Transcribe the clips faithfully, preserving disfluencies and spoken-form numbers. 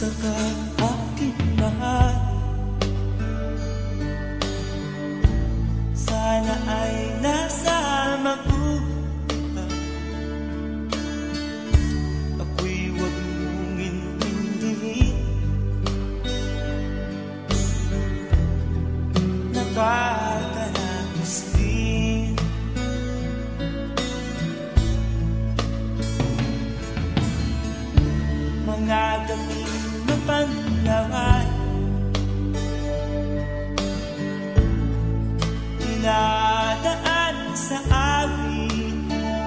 Kumusta ka, aking mahal? Sana ay nasa mabuti ka. Ako'y huwag mong intindihin. Nakakaraos din. Mga gabing mapanglawan, dinadaan sa amin,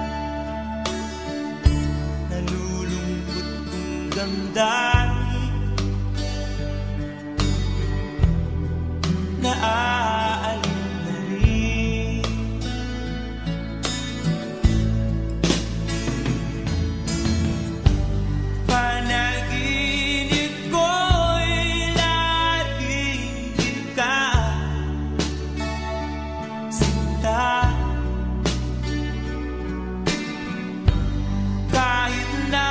nalulungkot kong damdamin, naaalim na rin. Panaginip ko'y laging ikaw, sinta. Kahit na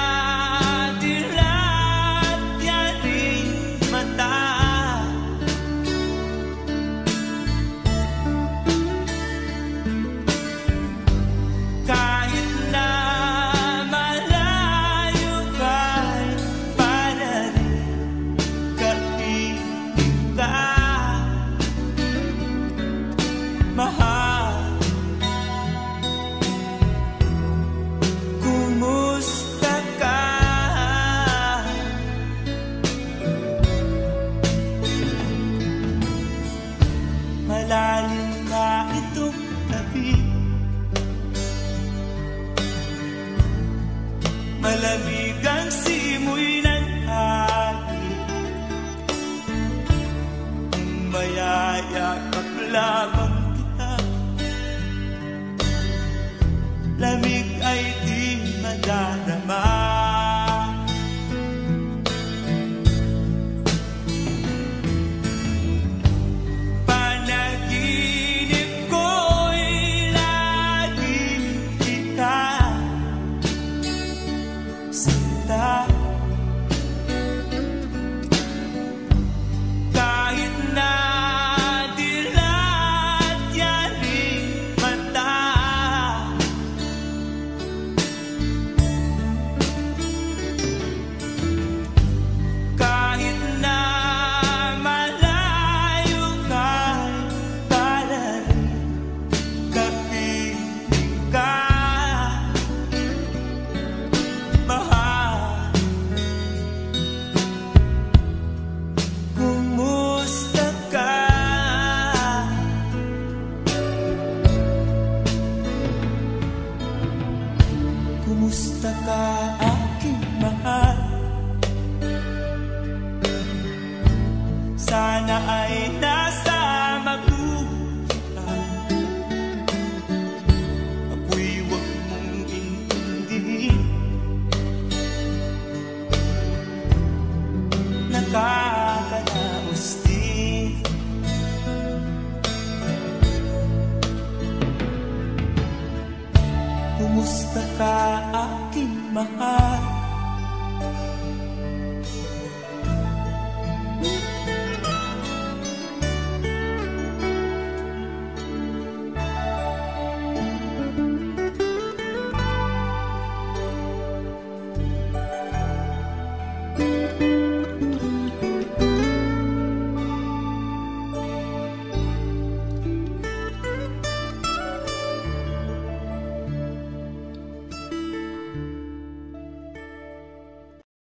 dilat yaring mata, kahit na malayo ka'y para rin kaibig ka, mahal. Kumusta ka? Malalim na itong tabi, malamig ang simoy ng hangin. Kung mayayakap lamang kita, lamig ay di madarama. Panaginip ko'y laging ikaw, sinta. Kahit na dilat yaring mata, kahit na malayo ka'y para rin kaibig ka, mahal. Kumusta ka? Kumusta ka, aking mahal? Sana ay nasa mabuti ka. Ako'y huwag mong intindihin. Nakakaraos din. Kumusta ka, aking mahal?